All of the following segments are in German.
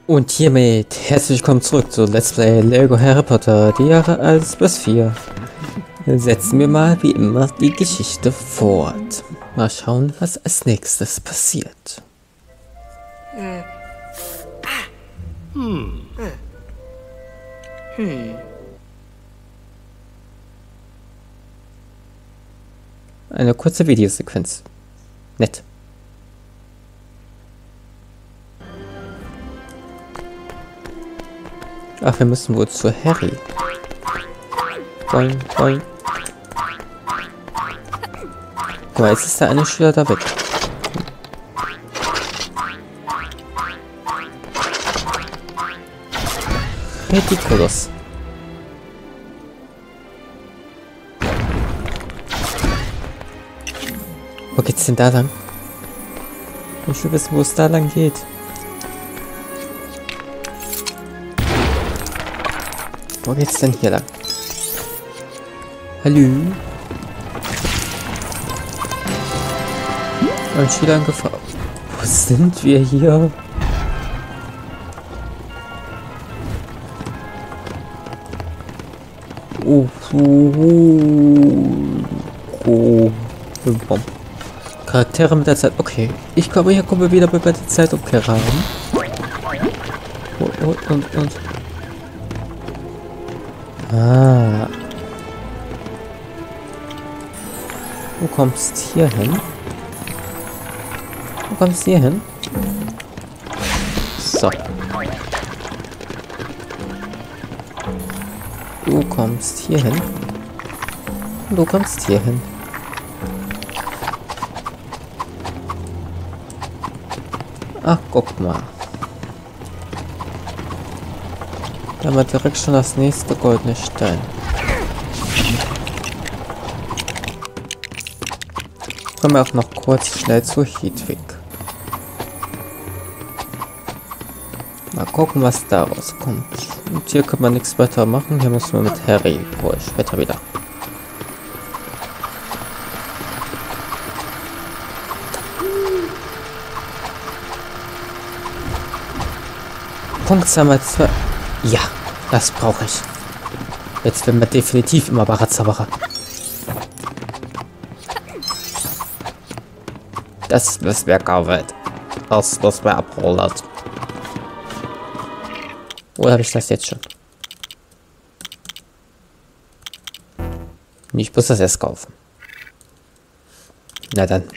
Und hiermit herzlich willkommen zurück zu Let's Play Lego Harry Potter, die Jahre 1 bis 4. Setzen wir mal wie immer die Geschichte fort. Mal schauen, was als nächstes passiert. Eine kurze Videosequenz. Nett. Ach, wir müssen wohl zu Harry. Boing, boing. Guck mal, jetzt ist der eine Schüler da weg. Ridiculous. Wo geht's denn da lang? Ich will wissen, wo es da lang geht. Wo geht's denn hier lang? Hallo? Ein Schüler in Gefahr. Wo sind wir hier? Charaktere mit der Zeit. Okay. Ich glaube, hier kommen wir wieder bei der Zeitumkehrer haben. Und. Ah. Du kommst hier hin. Du kommst hier hin. So. Du kommst hier hin. Du kommst hier hin. Ach, guck mal. Da haben wir direkt schon das nächste goldene Stein. Kommen wir auch noch kurz schnell zu Hedwig. Mal gucken, was da rauskommt. Und hier kann man nichts weiter machen. Hier müssen wir mit Harry wohl später wieder. Punktsammel 2. Ja, das brauche ich. Jetzt werden wir definitiv immer Barazzabacher. Das wäre Arbeit. Das wäre abholen. Oder habe ich das jetzt schon? Ich muss das erst kaufen. Na dann.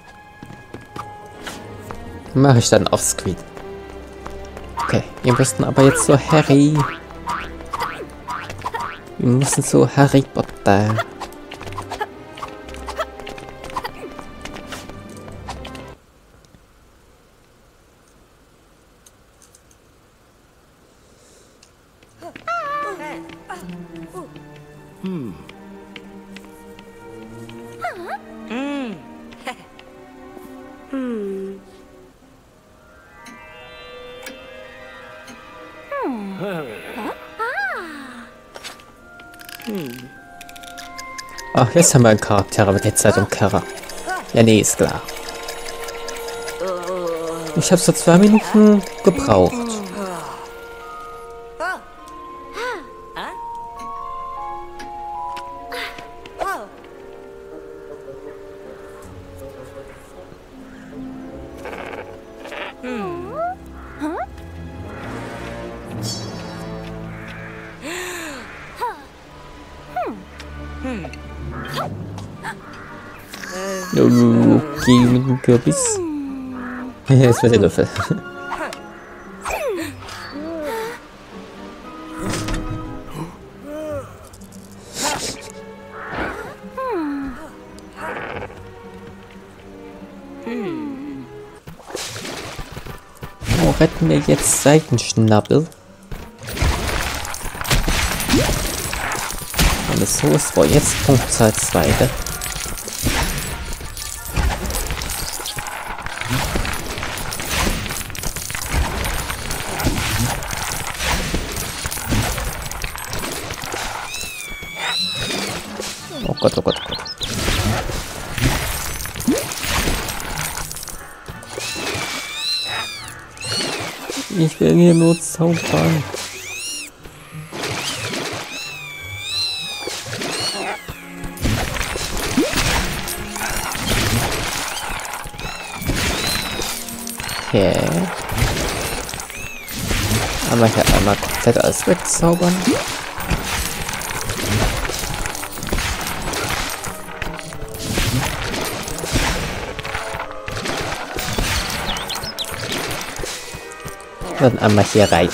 Mache ich dann offscreen. Okay, wir müssen aber jetzt zu Harry. Wir müssen zu Harry Potter. Ach, jetzt haben wir einen Charakter mit der Zeitumkehrer. Ja, nee, ist klar. Ich habe so 2 Minuten gebraucht. Okay, mit dem Kürbis. Jetzt wird der Löffel. Wo retten wir jetzt Seitenschnabel? Und es so ist wohl jetzt Punktzahl 2. Oh Gott, oh Gott, oh Gott. Ich will hier nur zaubern. Okay. Aber hier einmal komplett alles wegzaubern. Dann einmal hier rein.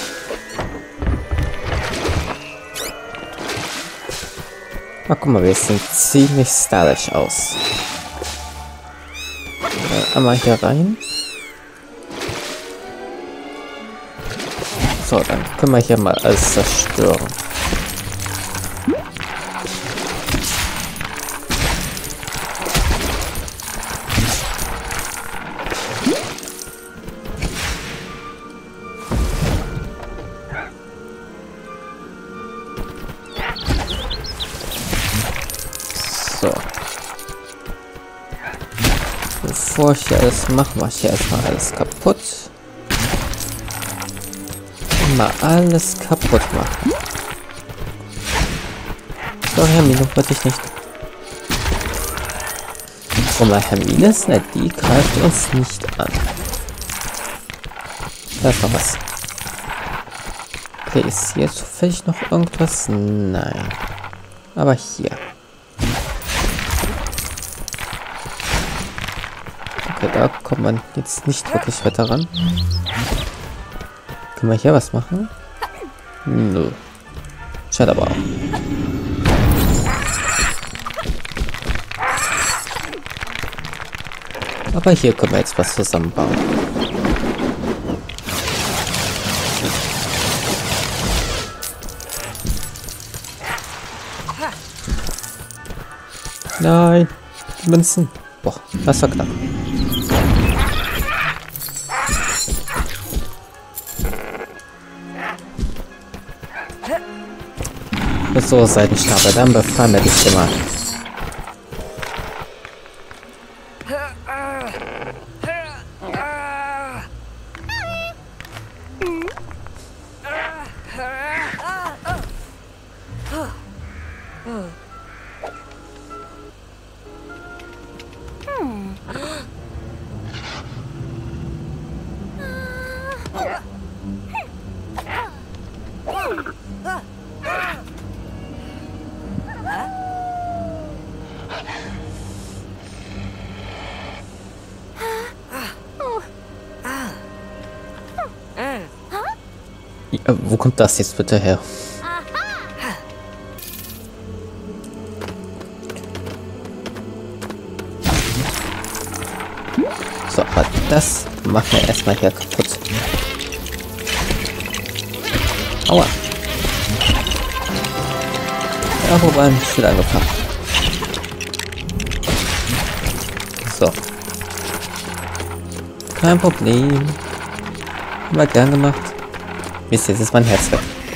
Na, guck mal, wir sehen ziemlich stylisch aus. Dann einmal hier rein. So, dann können wir hier mal alles zerstören. So. Bevor ich hier alles mache, mache ich hier erstmal alles kaputt. Mal alles kaputt machen. So, Hermine, wollte ich nicht. Oh, mal Hermine ist nett, die greift uns nicht an. Da ist noch was. Okay, ist hier zufällig noch irgendwas? Nein. Aber hier. Okay, da kommt man jetzt nicht wirklich weiter ran. Können wir hier was machen? Nö. Scheint aber auch. Aber hier können wir jetzt was zusammenbauen. Nein, die Münzen. Boah, das war knapp. So, Seitenschnabel, dann befreien wir dich immer. Ja, wo kommt das jetzt bitte her? So, aber das machen wir erstmal hier kaputt. Aua. Ja, wobei, schon angefangen. So. Kein Problem. War gern gemacht. Mist, jetzt ist mein Herz weg.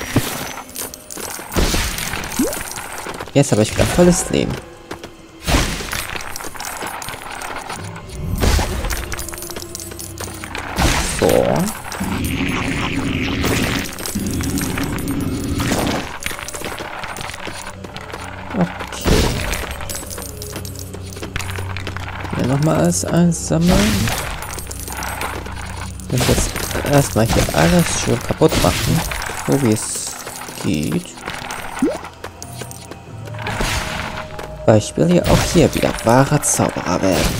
Jetzt habe ich wieder volles Leben. So. Okay. Hier nochmal alles einsammeln. Und jetzt erstmal hier alles schön kaputt machen, so wie es geht. Weil ich will hier auch hier wieder wahrer Zauberer werden.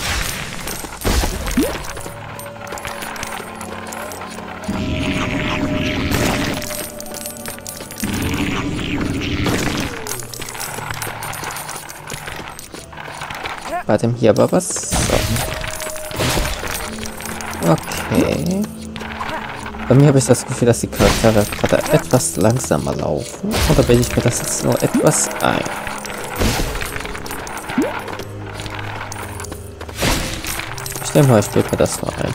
Warte, hier aber was. So. Okay. Bei mir habe ich das Gefühl, dass die Charaktere gerade etwas langsamer laufen. Oder bilde ich mir das jetzt nur etwas ein? Ich denke mal, ich bilde mir das nur ein.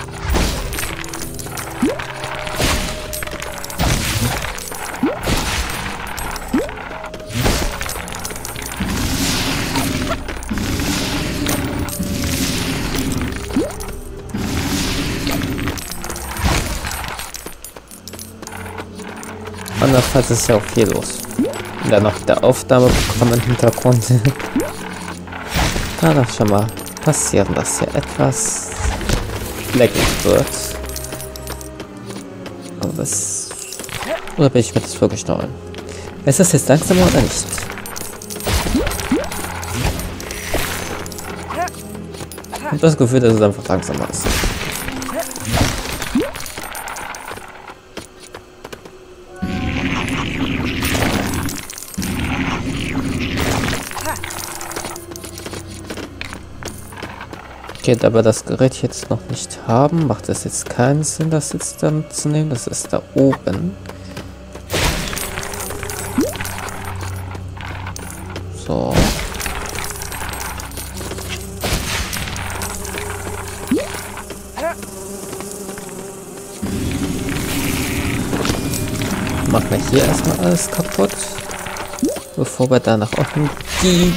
andernfalls ist ja auch viel los. Und dann noch der Aufnahmeprogramm im Hintergrund. Kann doch schon mal passieren, dass hier etwas leckig wird. Aber das... Oder bin ich mir das wirklich neu? Ist das jetzt langsamer oder nicht? Ich habe das Gefühl, dass es einfach langsamer ist. Okay, da wir das Gerät jetzt noch nicht haben, macht es jetzt keinen Sinn, das jetzt damit zu nehmen. Das ist da oben. So. Machen wir hier erstmal alles kaputt, bevor wir da nach unten gehen.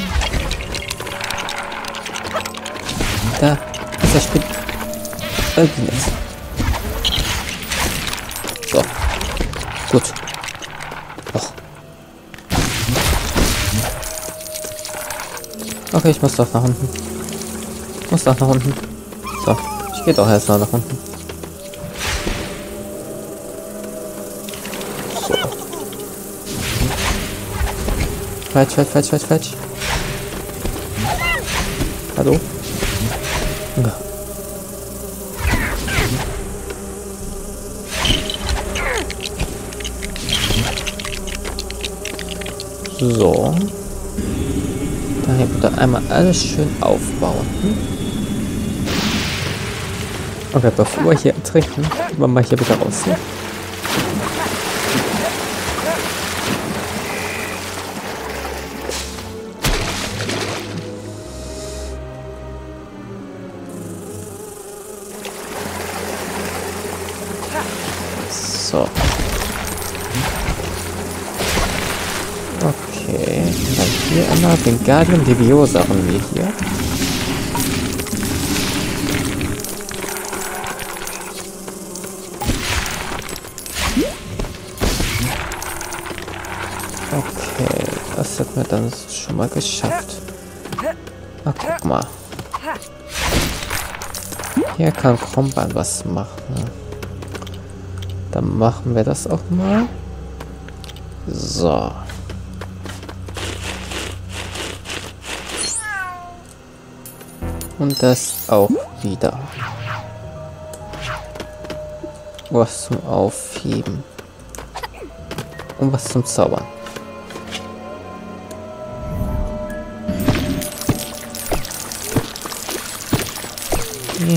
Da ist der Spiel. So. Gut. Och. Okay, ich muss doch nach unten. Muss doch nach unten. So. Ich gehe doch erstmal nach unten. So. Falsch. Hallo? Ja. So. Daher bitte einmal alles schön aufbauen. Okay, bevor wir hier ertrinken, gehen wir mal hier bitte raus. Ne? So. Okay. Dann hier einmal den Guardian Leviosa haben wir hier. Okay, das hat mir dann schon mal geschafft. Na, guck mal. Hier kann Kromban was machen. Dann machen wir das auch mal. So. Und das auch wieder. Was zum Aufheben. Und was zum Zaubern. Nee.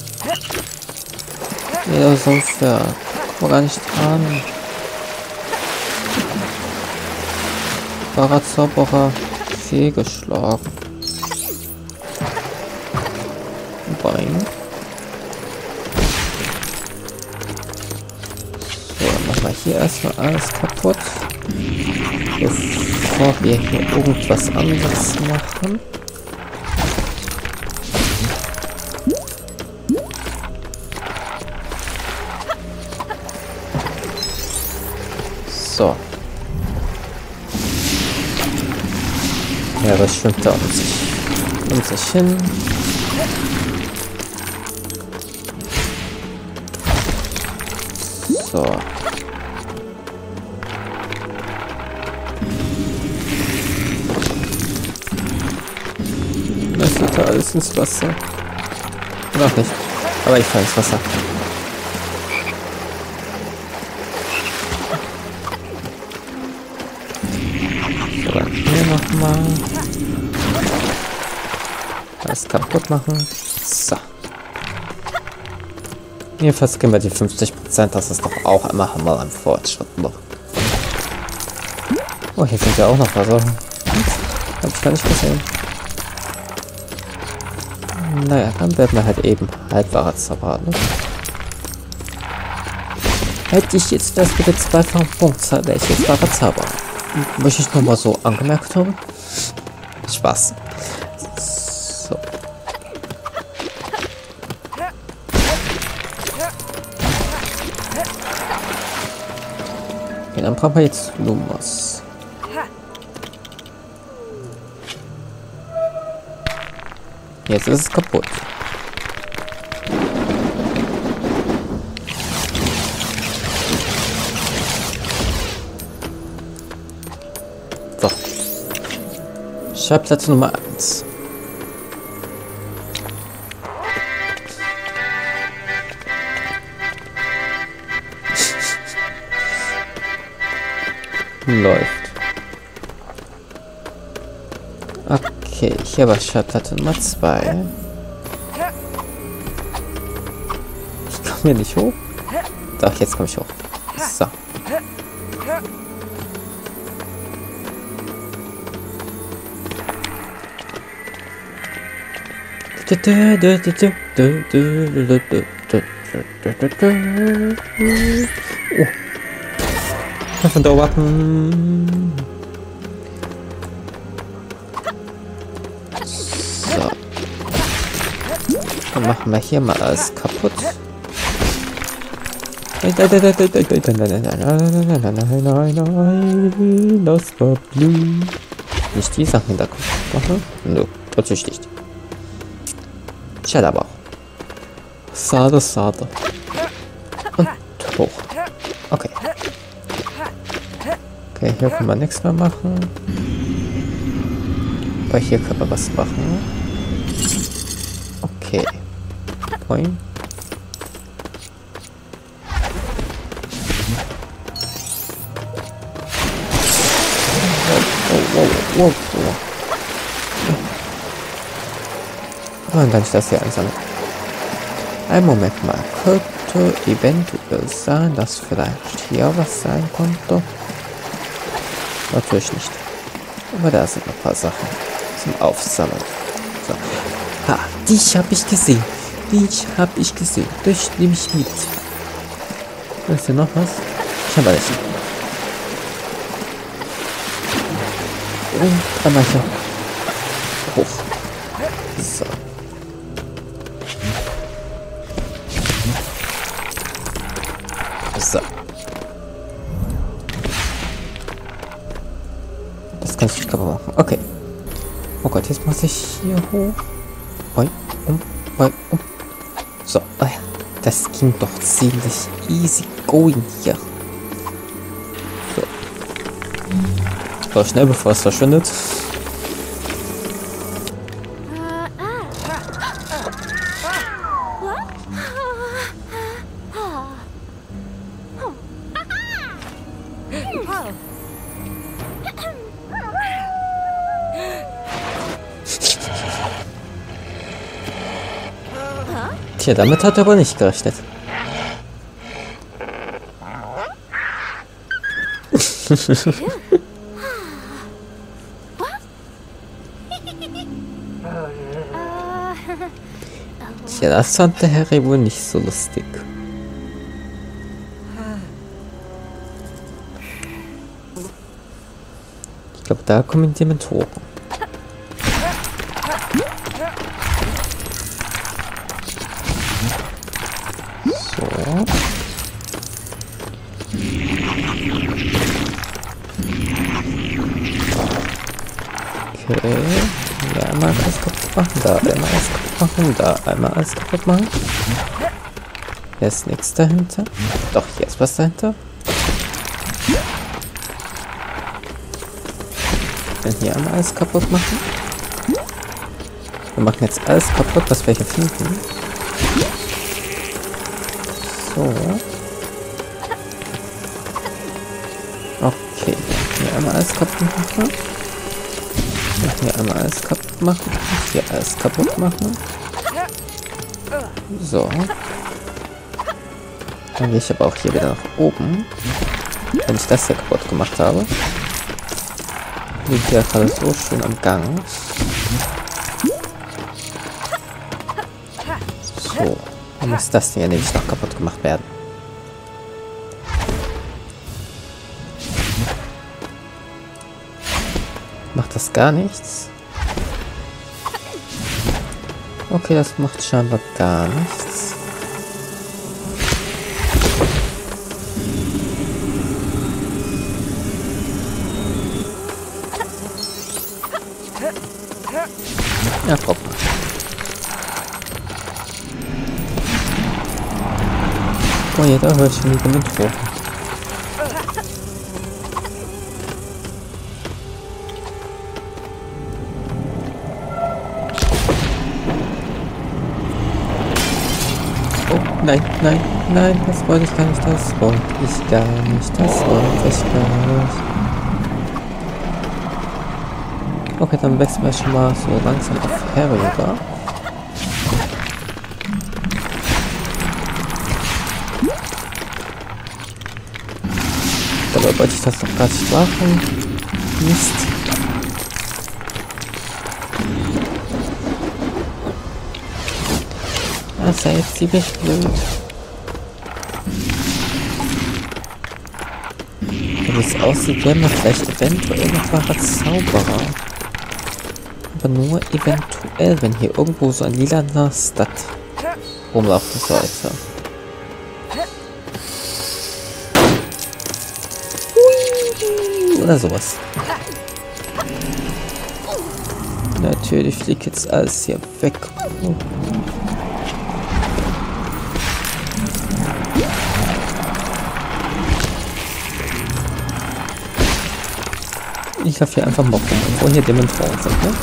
Ja, so fair. Guck mal gar nicht dran. Parazauberer fehlgeschlagen. Bein. So, dann machen wir hier erstmal alles kaputt. Bevor wir hier irgendwas anderes machen. So. Ja, das schwimmt da um sich hin. So. Das wird da alles ins Wasser. Oder auch nicht. Aber ich fahre ins Wasser. So, dann hier nochmal. Das kaputt machen. So. Jedenfalls gehen wir die 50%. Das ist doch auch immer mal ein Fortschritt noch. Oh, hier sind ja auch noch Wasser. Hab ich gar nicht gesehen. Naja, dann werden wir halt eben halbwahrer Zauberer. Ne? Hätte ich jetzt das bitte zweifachen Punktzahl, wäre ich jetzt wahrer Zauberer. Möchte ich nochmal so angemerkt haben. Spaß. So. dann brauchen wir jetzt Lumos. Jetzt ist es kaputt. So. Schallplatte Nummer 1. Läuft. Okay, hier war Schallplatte Nummer 2. Ich komme hier nicht hoch. Doch, jetzt komme ich hoch. So. Oh. Von da wappen. So. Dann machen wir hier mal alles kaputt. Nein, das war blue. Nicht die Sachen da machen? Nö, natürlich nicht. Schade aber auch. Sade, sade. Und hoch. Okay. Okay, hier können wir nichts mehr machen. Aber hier können wir was machen. Okay. Boing. Wow. Und dann ist das hier einsammeln. Ein Moment mal. Könnte eventuell sein, dass vielleicht hier was sein konnte. Natürlich nicht. Aber da sind noch ein paar Sachen zum Aufsammeln. So. Ha, dich habe ich gesehen. Das nehme ich mit. Ist hier noch was? Ich habe alles. Und einmal hier hoch. So. So. Das kann ich nicht kaputt machen. Okay. Oh Gott, jetzt muss ich hier hoch. Boing, boing. So, oh ja. Das ging doch ziemlich easy going hier. So. So, schnell bevor es verschwindet. Tja, damit hat er aber nicht gerechnet. Tja, das fand der Harry wohl nicht so lustig. Ich glaube, da kommen die Dementoren. So. Okay. Ja, einmal alles kaputt machen, da einmal alles kaputt machen, da einmal alles kaputt machen. Hier ist nichts dahinter. Doch, hier ist was dahinter. Dann hier einmal alles kaputt machen. Wir machen jetzt alles kaputt, was wir hier finden. So. Okay. Hier einmal alles kaputt machen. Hier einmal alles kaputt machen. Hier alles kaputt machen. So. Dann gehe ich aber auch hier wieder nach oben. Wenn ich das hier kaputt gemacht habe. Liegt ja gerade so schön am Gang. So. Dann muss das Ding ja nämlich noch kaputt gemacht werden. Macht das gar nichts? Okay, das macht scheinbar gar nichts. Ja, komm. Oh ja, da höre ich schon die Dementoren. Oh, nein, nein, nein, das wollte ich gar nicht, das wollte ich gar nicht, das wollte ich gar nicht. Okay, dann wechseln wir schon mal so langsam auf Harry rüber. Dabei wollte ich das doch gar nicht machen. Mist. Das ist ja jetzt ziemlich blöd. Wie es aussieht, wären wir vielleicht eventuell noch wahre Zauberer. Aber nur eventuell, wenn hier irgendwo so ein lilaner Stat rumlaufen sollte. Oder sowas. Natürlich fliegt jetzt alles hier weg. Ich laufe hier einfach mal rum, wo hier Dementoren sind, ne?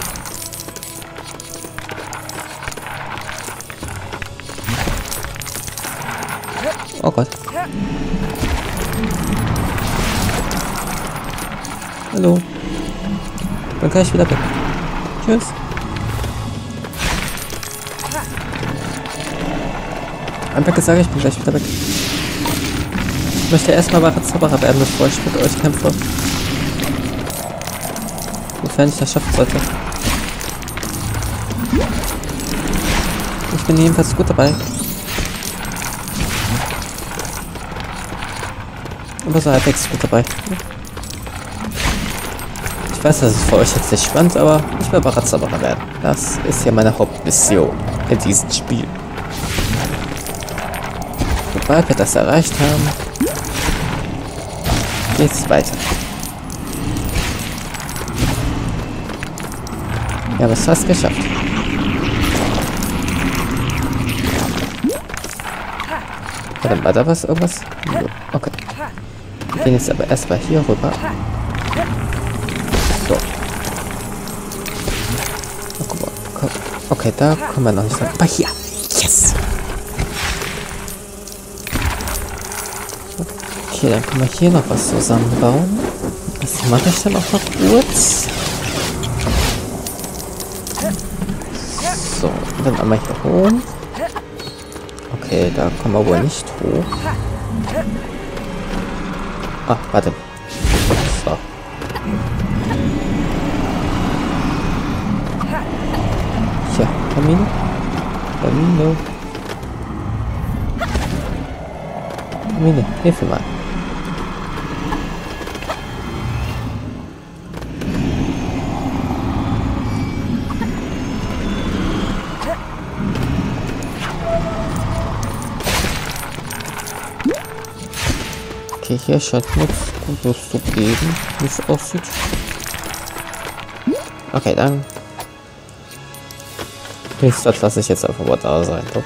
Oh Gott. Hallo. Dann kann ich wieder weg. Tschüss. Einfach gesagt, ich bin gleich wieder weg. Ich möchte erstmal wahre Zauberer werden, bevor ich mit euch kämpfe. Sofern ich das schaffen sollte. Ich bin jedenfalls gut dabei. Aber so halbwegs gut dabei. Ich weiß, das ist für euch jetzt nicht spannend, aber ich will wahre Zauberer werden. Das ist ja meine Hauptmission in diesem Spiel. Sobald wir das erreicht haben, geht's weiter. Ja, aber es hast geschafft. Warte, war da was? Irgendwas? Okay. Wir gehen jetzt aber erstmal hier rüber. So. Oh, guck mal. Okay, da kommen wir noch nicht rein. Aber hier. Yes! Okay, dann können wir hier noch was zusammenbauen. Das mache ich dann auch noch kurz. So, und dann einmal hier hoch. Okay, da kommen wir wohl nicht hoch. Ah, warte. So. Hier, Kamine. Kamine. Kamine, hilf mir mal. Okay, hier scheint nichts Gutes zu geben, wie es aussieht. Okay, dann. Das lasse ich jetzt einfach mal da sein. Doch.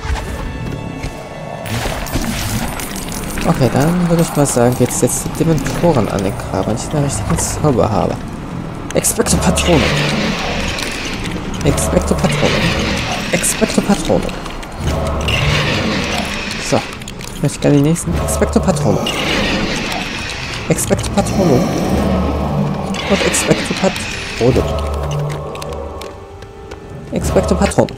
Okay, dann würde ich mal sagen, geht's jetzt die Dementoren an den Kram, wenn ich den richtigen Zauber habe. Expecto Patronum. Expecto Patronum. Expecto Patronum. So, ich möchte gerne die nächsten. Expecto Patronum. Expecto Patronum. Und Expecto Patronum. Expecto Patronum.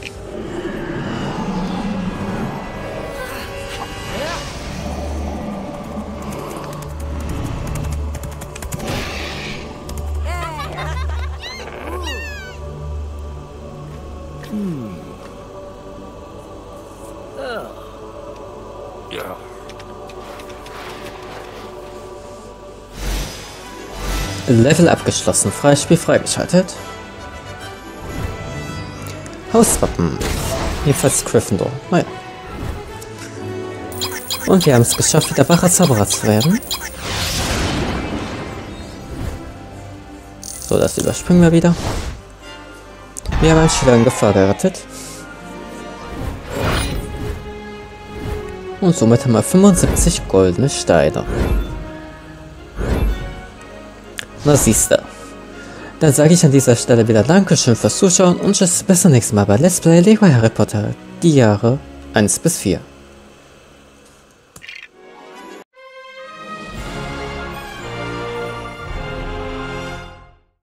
Level abgeschlossen. Freispiel freigeschaltet. Hauswappen. Jedenfalls Gryffindor. Naja. Und wir haben es geschafft, wieder wacher Zauberer zu werden. So, das überspringen wir wieder. Wir haben einen Schüler in Gefahr gerettet. Und somit haben wir 75 goldene Steine. Na siehste. Dann sage ich an dieser Stelle wieder Dankeschön fürs Zuschauen und tschüss, bis zum nächsten Mal bei Let's Play Lego Harry Potter, die Jahre 1 bis 4.